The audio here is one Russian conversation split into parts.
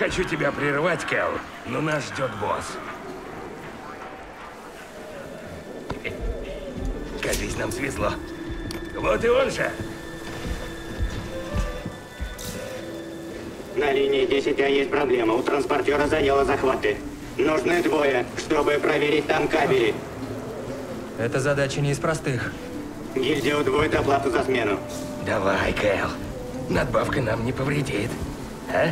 хочу тебя прервать, Кэл, но нас ждет босс. Кажись, нам свезло. Вот и он же. На линии 10А есть проблема. У транспортера заело захваты. Нужны двое, чтобы проверить там кабели. Эта задача не из простых. Гильдия удвоит оплату за смену. Давай, Кэл. Надбавка нам не повредит. А?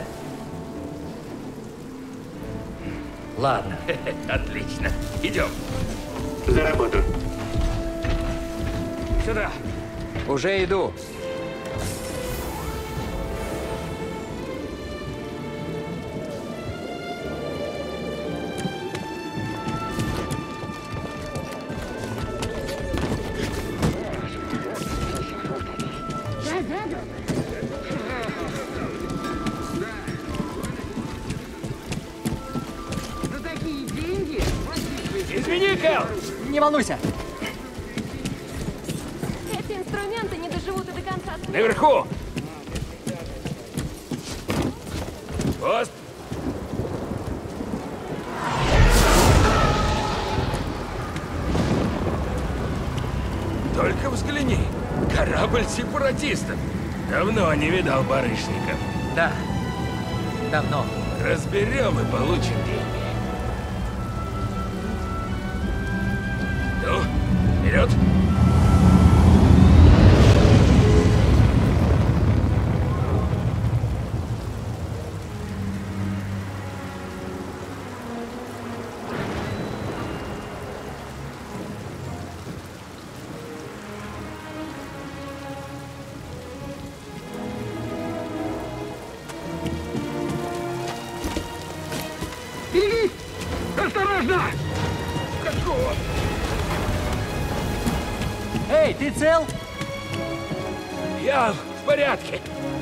Ладно. Отлично. Идем. За работу. Сюда. Уже иду. Извини, Кэл. Не волнуйся. Эти инструменты не доживут и до конца света. Наверху. Пост. Только взгляни. Корабль сепаратистов. Давно не видал барышников. Да. Давно. Разберем и получим деньги. Ну, вперед! Осторожно! Какого? Эй, ты цел? Я в порядке.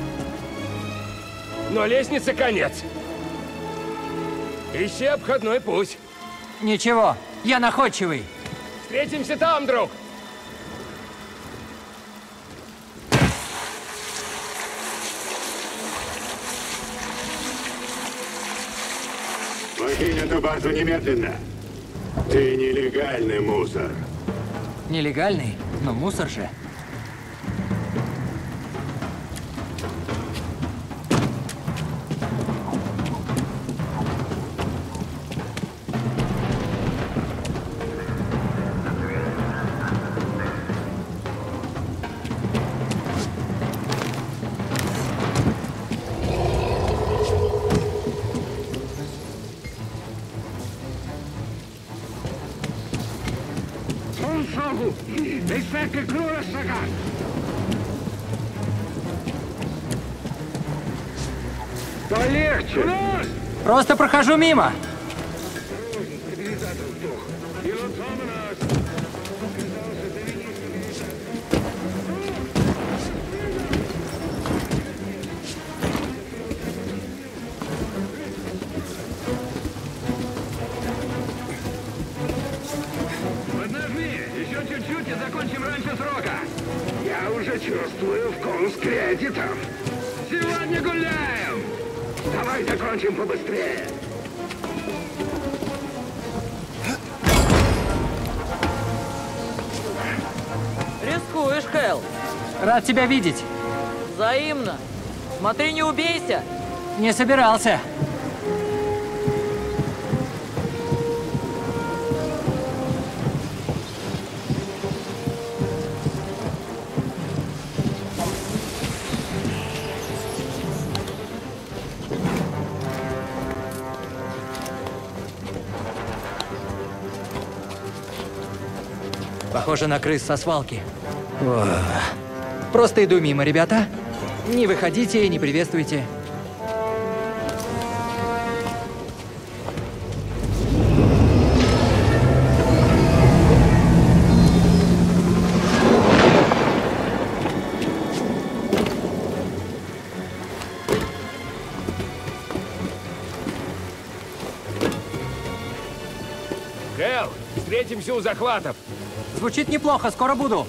Но лестнице конец. Ищи обходной путь. Ничего, я находчивый. Встретимся там, друг. Покинь эту базу немедленно. Ты нелегальный мусор. Нелегальный, но мусор же. Полегче. Просто прохожу мимо. Поднажми, еще чуть-чуть и закончим раньше срока. Я уже чувствую вкус кредитов. Сегодня гуляем. Давай закончим побыстрее. Рискуешь, Кэл. Рад тебя видеть. Взаимно. Смотри, не убейся. Не собирался. Похоже на крыс со свалки. О. Просто иду мимо, ребята. Не выходите и не приветствуйте. Кэл, встретимся у захватов. Звучит неплохо, скоро буду.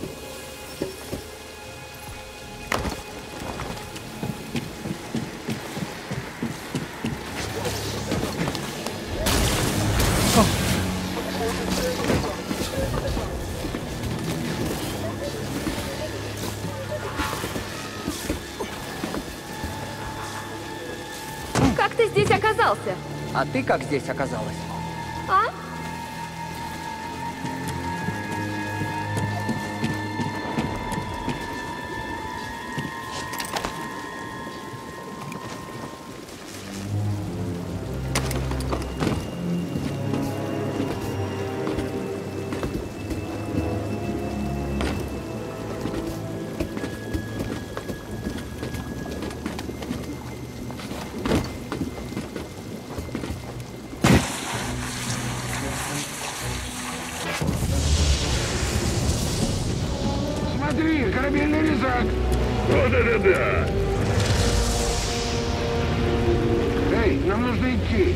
оказался? А ты как здесь оказалась? А? Смотри, корабельный резак. О, да-да-да. Эй, нам нужно идти.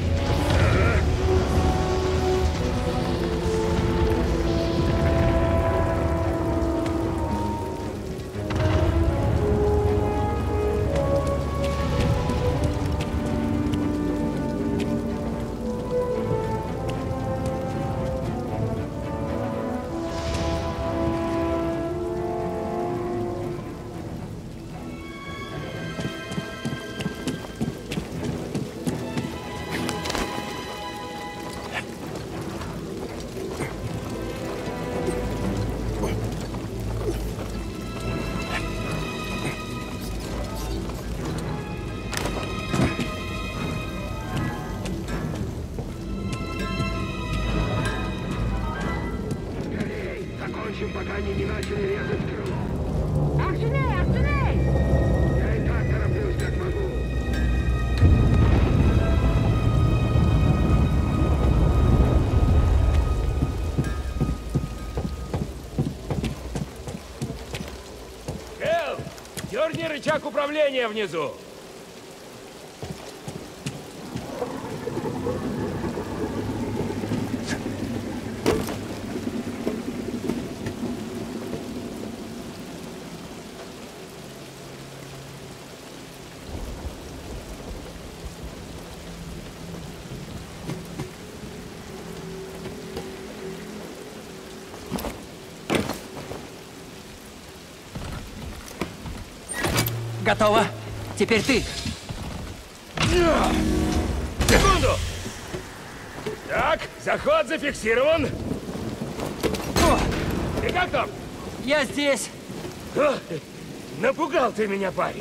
Закончим, пока они не начали резать крыло. Арчиней, Арчиней! Я и так тороплюсь, как могу. Эл, дерни рычаг управления внизу. Готово. Теперь ты. Секунду! Так, заход зафиксирован. О, И как там? я здесь. О, напугал ты меня, парень.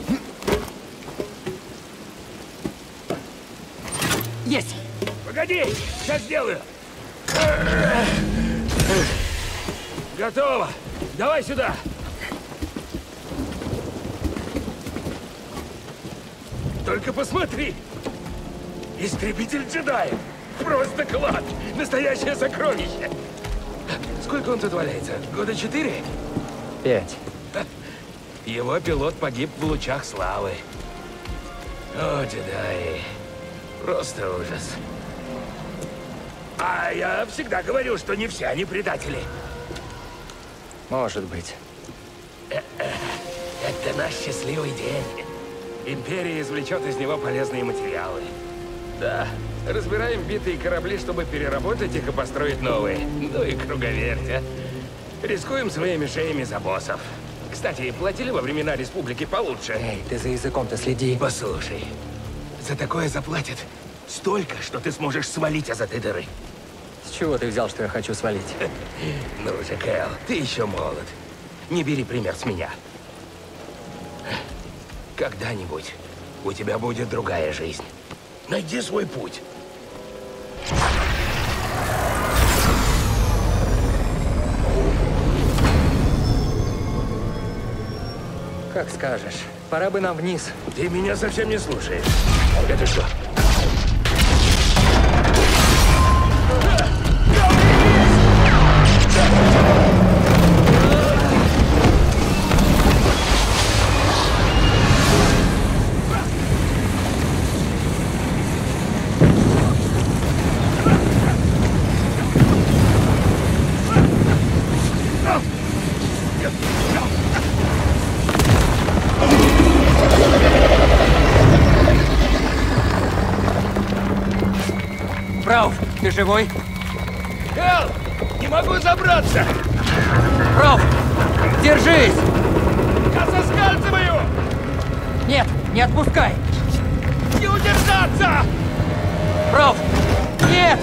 Есть. Погоди, сейчас сделаю. Готово. Давай сюда. Только посмотри. Истребитель джедаев. Просто клад. Настоящее сокровище. Сколько он тут валяется? Года 4? 5. Его пилот погиб в лучах славы. О, джедаи. Просто ужас. А я всегда говорю, что не все они предатели. Может быть. Это наш счастливый день. Империя извлечет из него полезные материалы. Да, разбираем битые корабли, чтобы переработать их и построить новые. Ну и круговерть, а. Рискуем своими шеями за боссов. Кстати, платили во времена республики получше. Эй, ты за языком-то следи. Послушай, за такое заплатят столько, что ты сможешь свалить из этой дыры. С чего ты взял, что я хочу свалить? Ну же, Кэл, ты еще молод. Не бери пример с меня. Когда-нибудь у тебя будет другая жизнь. Найди свой путь. Как скажешь. Пора бы нам вниз. Ты меня совсем не слушаешь. Это что? Рауф, ты живой? Кэл! Не могу забраться! Рауф, держись! Я соскальзываю! Нет, не отпускай! Не удержаться! Рауф! Нет!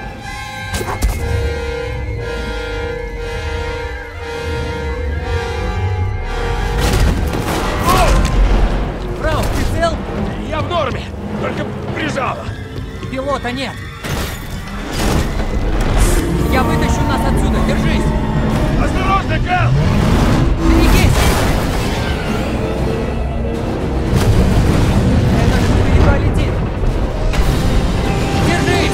Рауф, ты цел? Я в норме, только прижало. Пилота нет. Я вытащу нас отсюда, держись! Осторожно, Кэл! Берегись! Это же едва летит! Держись!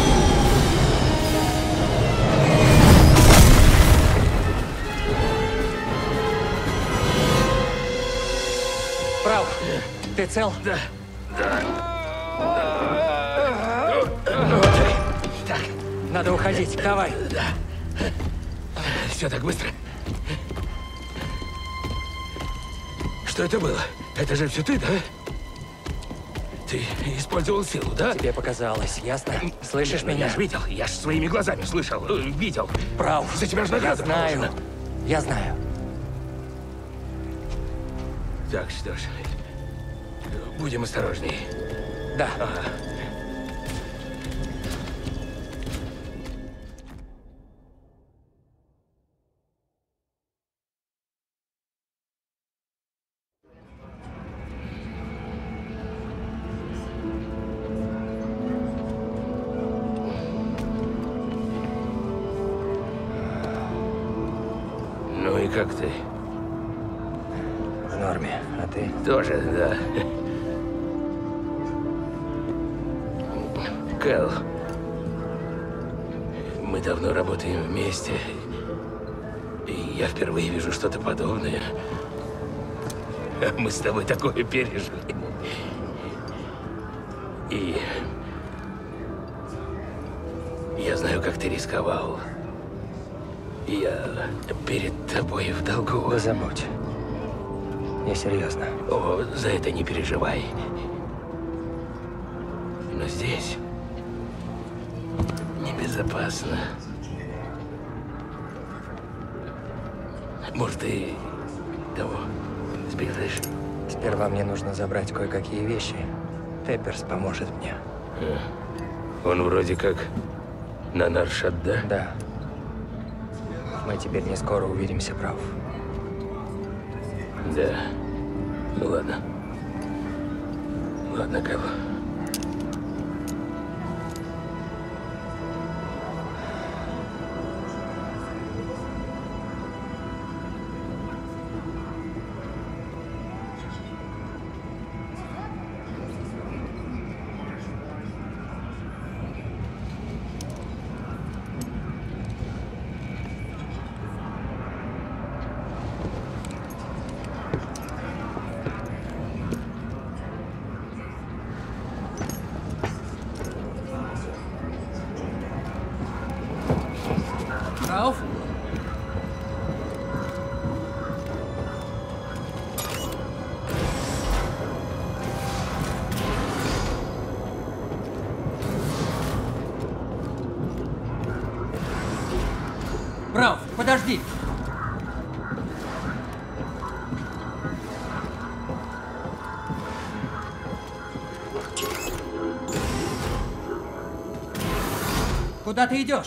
Прав. Ты цел? Да. Так, Надо уходить. Давай. все так быстро. Что это было? Это же все ты, да? Ты использовал силу, да? Тебе показалось, ясно? Слышишь меня? Я ж видел, я ж своими глазами слышал, видел. Прав. За тебя же Я награда знаю. положена. Я знаю. Так, что ж, будем осторожней. Да. Ну и как ты? В норме. А ты? Тоже, да. Кэл, мы давно работаем вместе, и я впервые вижу что-то подобное. Мы с тобой такое пережили. И я знаю, как ты рисковал. Я перед тобой в долгу. Да забудь. Я серьезно. О, за это не переживай. Но здесь небезопасно. Может, ты того сбежишь? Сперва мне нужно забрать кое-какие вещи. Пепперс поможет мне. Он вроде как на Наршат, да? Да. Мы теперь не скоро увидимся, прав. Да. Ну ладно. Ладно, Кэл. Рауф? Рауф, подожди! Куда ты идешь?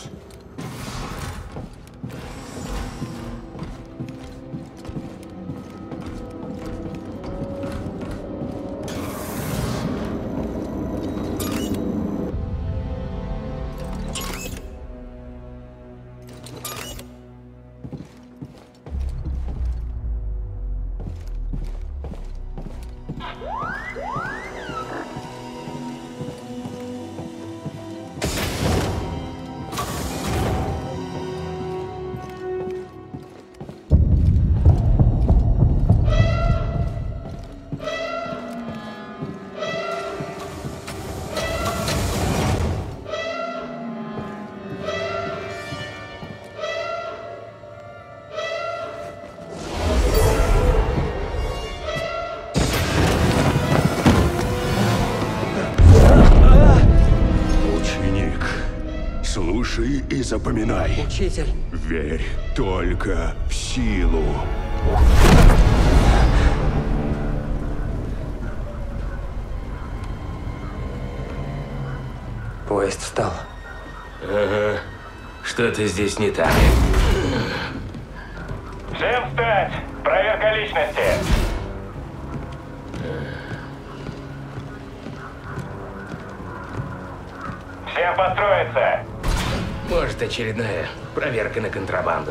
Слушай и запоминай. Учитель. Верь только в силу. Понял. Поезд встал. Ага. Что-то здесь не так. Всем встать! Проверка личности! Всем построиться! Может, очередная проверка на контрабанду.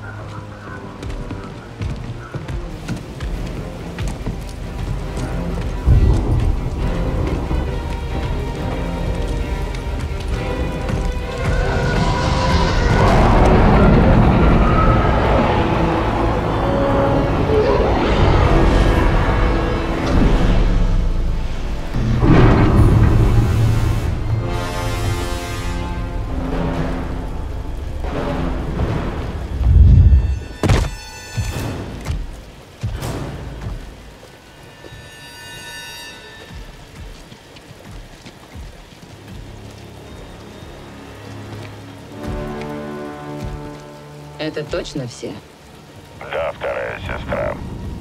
Это точно все? Да, вторая сестра.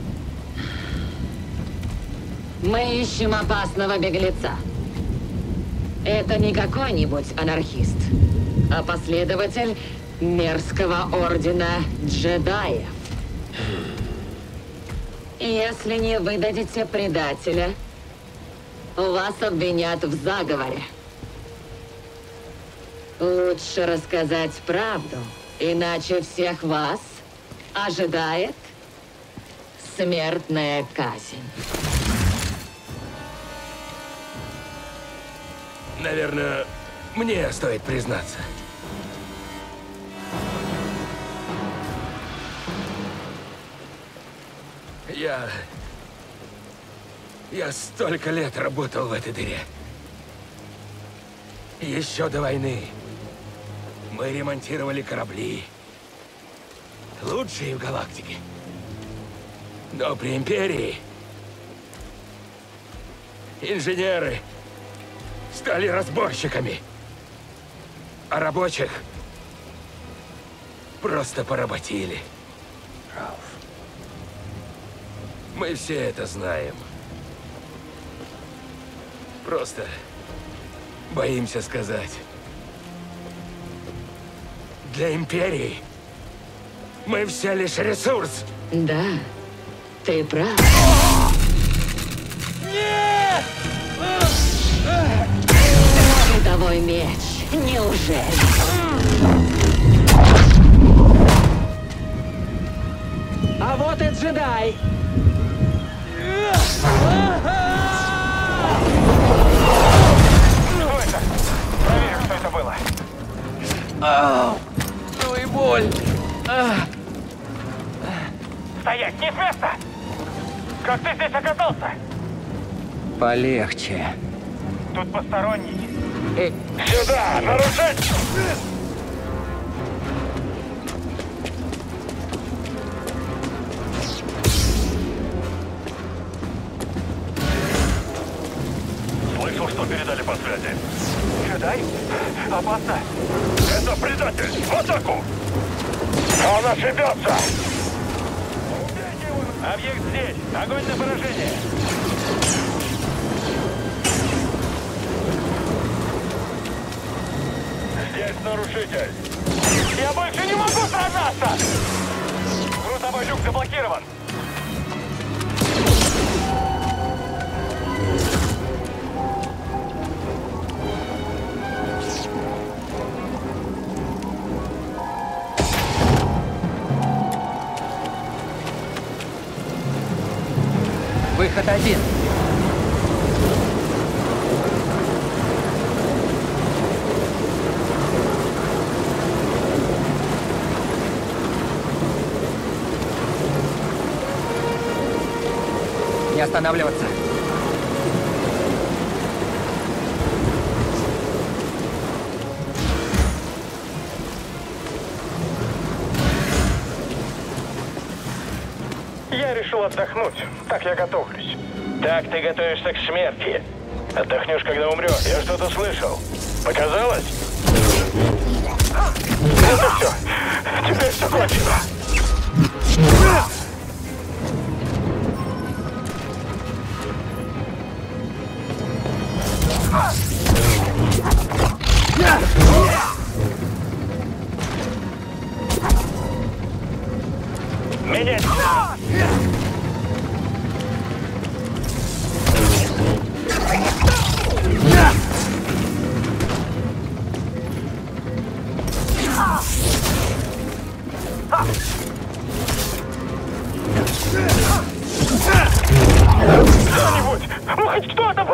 Мы ищем опасного беглеца. Это не какой-нибудь анархист, а последователь мерзкого ордена джедаев. Если не выдадите предателя, вас обвинят в заговоре. Лучше рассказать правду, иначе всех вас ожидает смертная казнь. Наверное, мне стоит признаться. Я столько лет работал в этой дыре. Еще до войны мы ремонтировали корабли. Лучшие в галактике. Но при Империи инженеры стали разборщиками, а рабочих просто поработили. Мы все это знаем. Просто боимся сказать. Для Империи мы все лишь ресурс. Да, ты прав. Нет! Световой меч, неужели? А вот и джедай! Что это? Проверим, что это было. Ну и боль! Стоять, не с места! Как ты здесь оказался? Полегче. Тут посторонний. Сюда! Нарушить! Слышал, что передали по связи. Джедай? Опасно. Это предатель! В атаку! Он ошибется! Убейте его! Объект здесь! Огонь на поражение! Здесь нарушитель! Я больше не могу сражаться! Грузовой люк заблокирован! Выход один. Не останавливаться. Я решил отдохнуть. Так я готовлюсь. Так ты готовишься к смерти. Отдохнешь, когда умрешь. Я что-то слышал. Показалось? Это все. Теперь все кончено.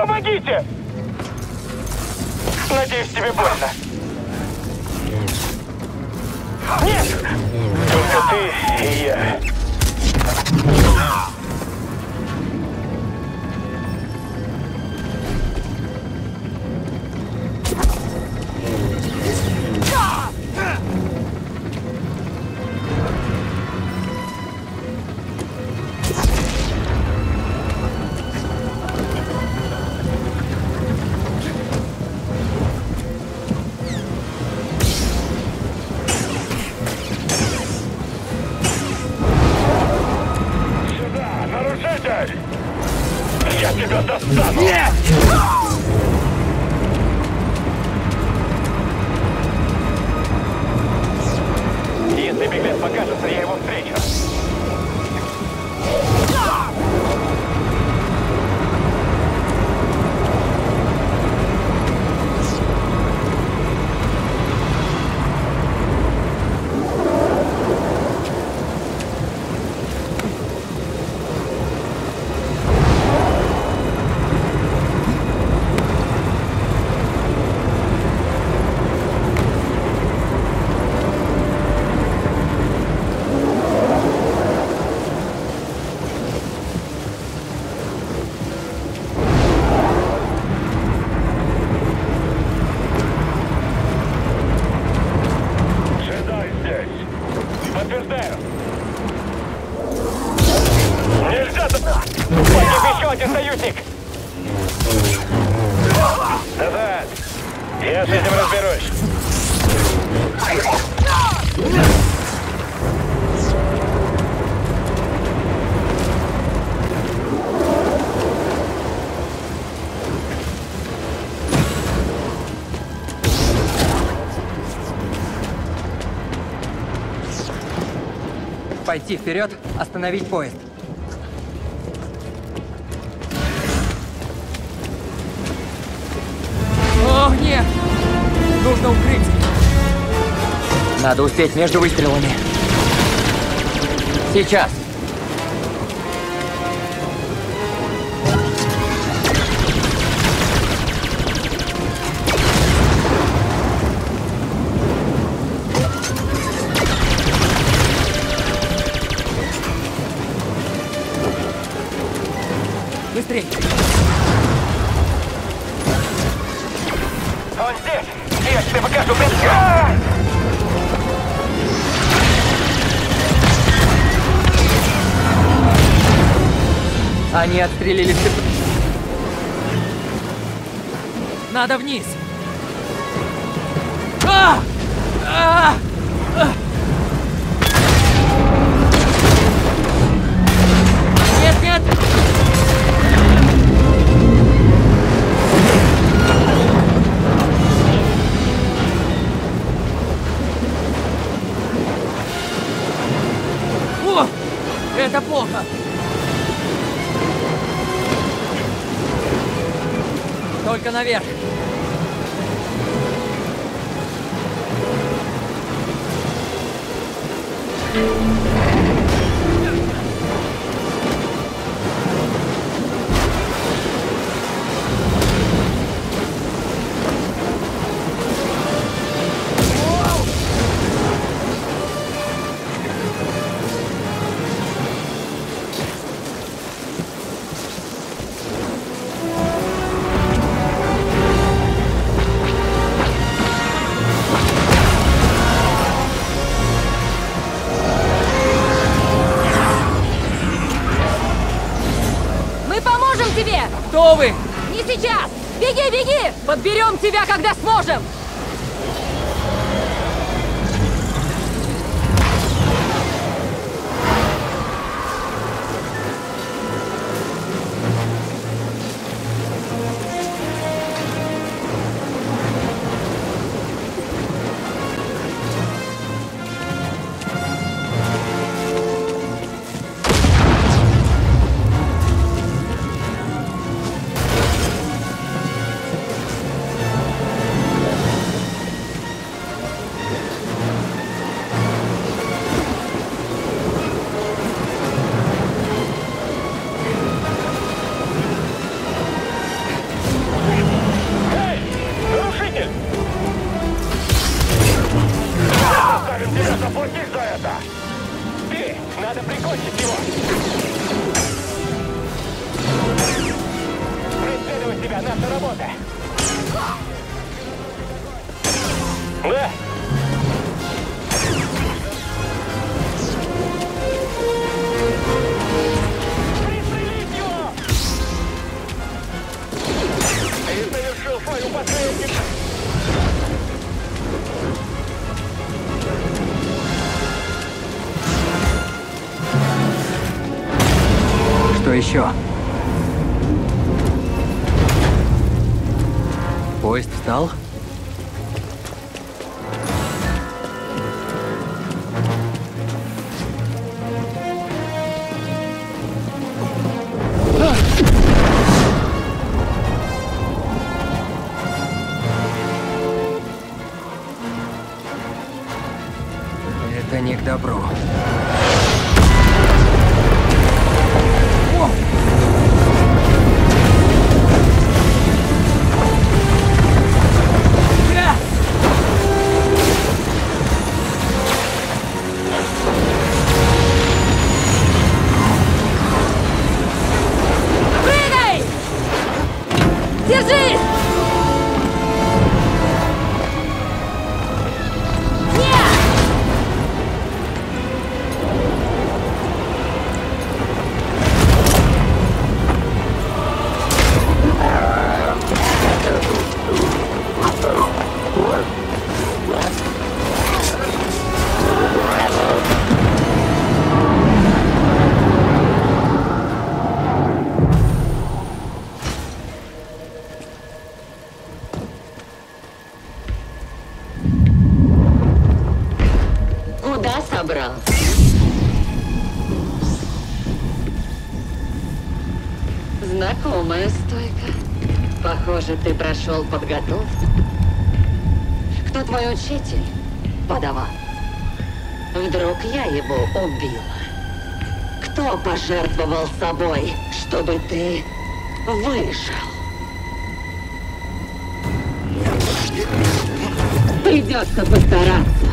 Помогите! Надеюсь, тебе больно. Нет! Только ты и я. Я тебя достану! Нет! Если беглец покажется, я его встречу. Подтверждаю. Нельзя туда! Погиб еще один союзник! Назад! Я с этим разберусь. Пойти вперед, остановить поезд. О, нет! Нужно укрыть. Надо успеть между выстрелами. Сейчас. Быстрей! Он здесь! Я тебе покажу! Они отстрелили все. Надо вниз! Нет, нет! О! Это плохо! Только наверх! Тебе! Кто вы? Не сейчас! Беги, беги! Подберем тебя, когда сможем! должен тебе заплатить за это! Ты! Надо прикончить его! Преследовать тебя — наша работа! Да! Пристрелить его! Ты совершил свою последнюю... Что еще? Поезд встал? Это не к добру. Держись! Куда собрался? Знакомая стойка. Похоже, ты прошел подготовку. Кто твой учитель? Подаван. Вдруг я его убила? Кто пожертвовал собой, чтобы ты выжил? Придется постараться.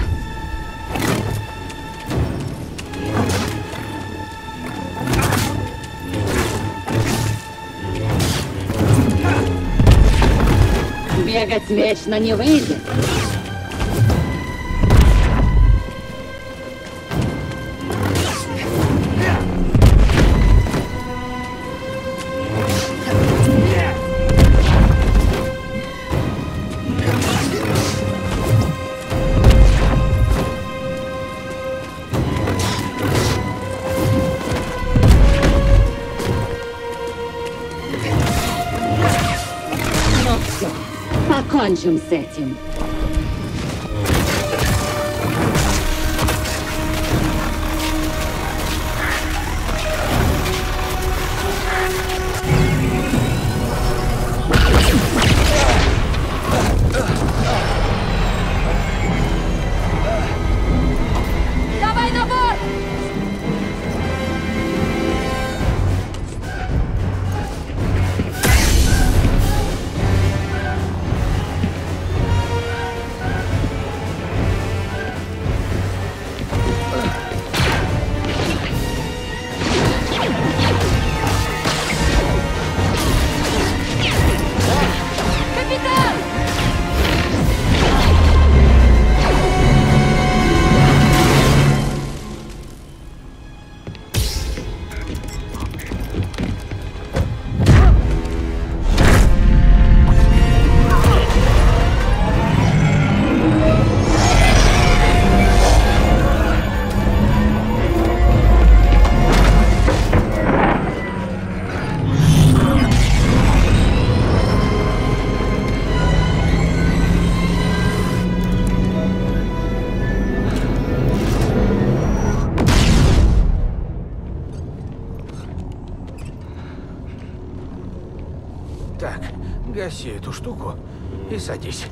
Бегать вечно не выйдет. Ну все, покончим с этим. Давай на борт! Капитан! Так, гаси эту штуку и садись.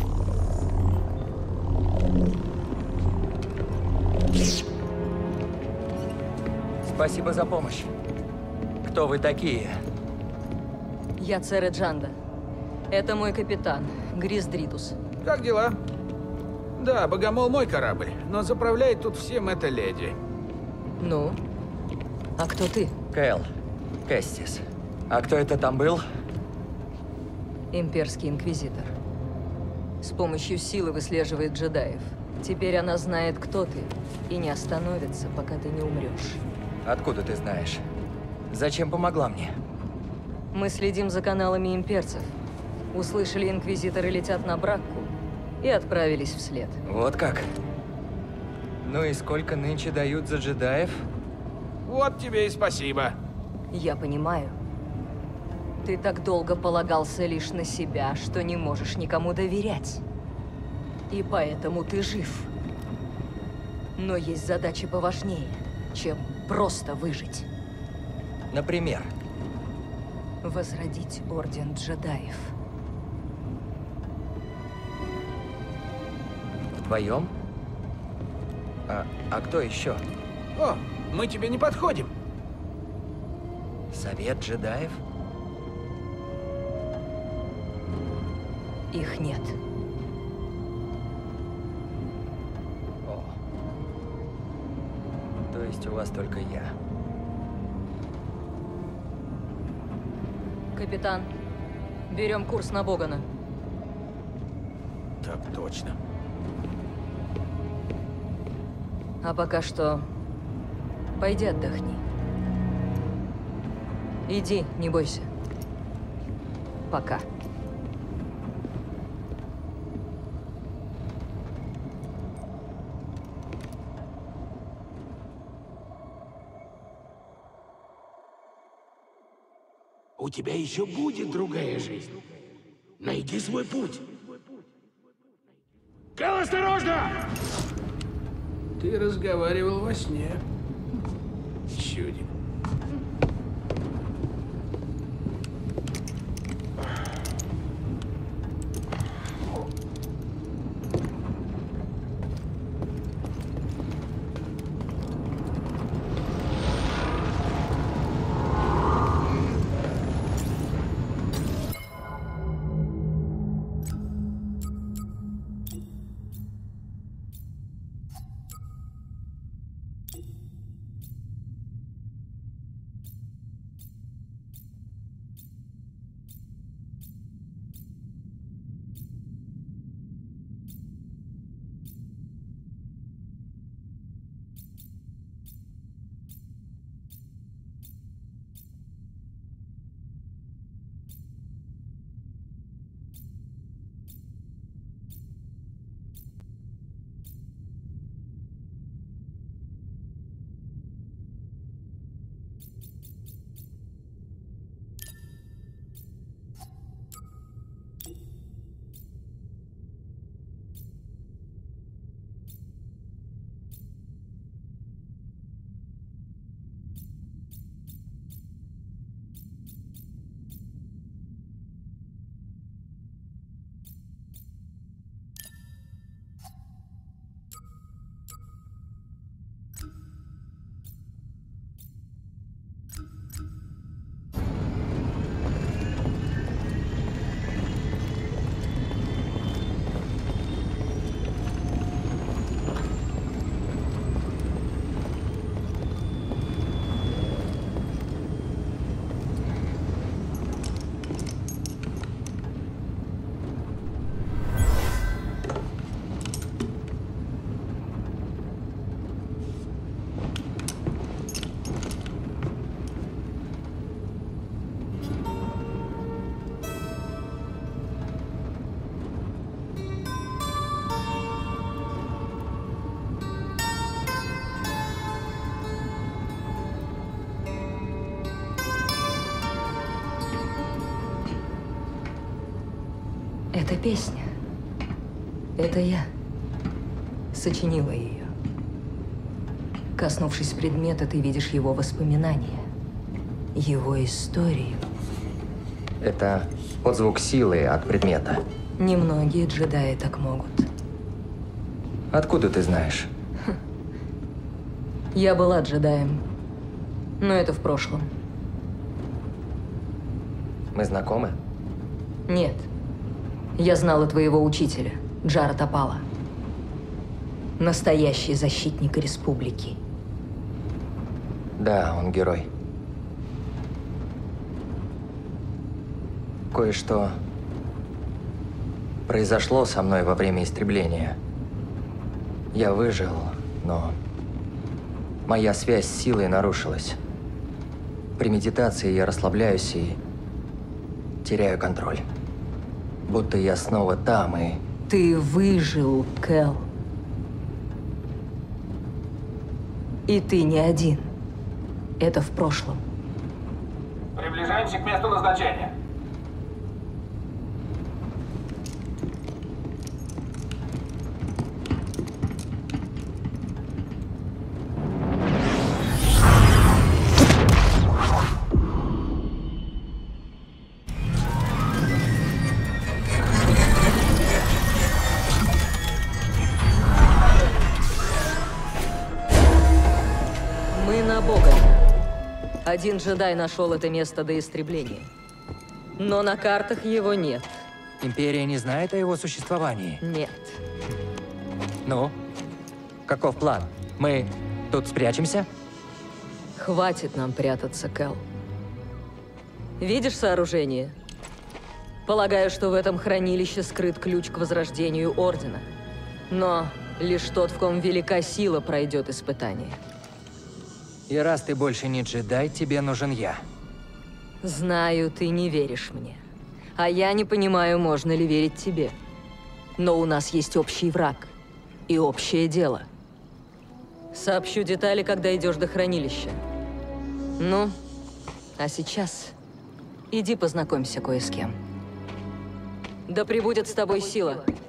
Спасибо за помощь. Кто вы такие? Я Цере Джанда. Это мой капитан, Грис Дритус. Как дела? Да, Богомол мой корабль, но заправляет тут всем эта леди. Ну? А кто ты? Кэл. Кэстис. А кто это там был? Имперский инквизитор. С помощью силы выслеживает джедаев. Теперь она знает, кто ты, и не остановится, пока ты не умрешь. Откуда ты знаешь? Зачем помогла мне? Мы следим за каналами имперцев. Услышали, инквизиторы летят на Бракку и отправились вслед. Вот как? Ну и сколько нынче дают за джедаев? Вот тебе и спасибо. Я понимаю. Ты так долго полагался лишь на себя, что не можешь никому доверять. И поэтому ты жив. Но есть задачи поважнее, чем просто выжить. Например? Возродить Орден Джедаев. Вдвоем? А кто еще? О, мы тебе не подходим. Совет джедаев? Их нет. О. То есть у вас только я. Капитан, берем курс на Богана. Так точно. А пока что... Пойди отдохни. Иди, не бойся. Пока. У тебя еще будет другая жизнь. Найди свой путь. Кэл, осторожно! Ты разговаривал во сне. Чудик. Это песня. Это я сочинила ее. Коснувшись предмета, ты видишь его воспоминания, его историю. Это отзвук силы от предмета. Немногие джедаи так могут. Откуда ты знаешь? Я была джедаем, но это в прошлом. Мы знакомы? Нет. Я знала твоего учителя, Джара Топала. Настоящий защитник республики. Да, он герой. Кое-что произошло со мной во время истребления. Я выжил, но моя связь с силой нарушилась. При медитации я расслабляюсь и теряю контроль. Будто я снова там и... Ты выжил, Кэл. И ты не один. Это в прошлом. Приближаемся к месту назначения. Мы на Бога. Один джедай нашел это место до истребления. Но на картах его нет. Империя не знает о его существовании? Нет. Ну, каков план? Мы тут спрячемся? Хватит нам прятаться, Кэл. Видишь сооружение? Полагаю, что в этом хранилище скрыт ключ к возрождению Ордена. Но лишь тот, в ком велика сила, пройдет испытание. И раз ты больше не джедай, тебе нужен я. Знаю, ты не веришь мне. А я не понимаю, можно ли верить тебе. Но у нас есть общий враг. И общее дело. Сообщу детали, когда идешь до хранилища. Ну, а сейчас иди познакомься кое с кем. Да пребудет с тобой сила.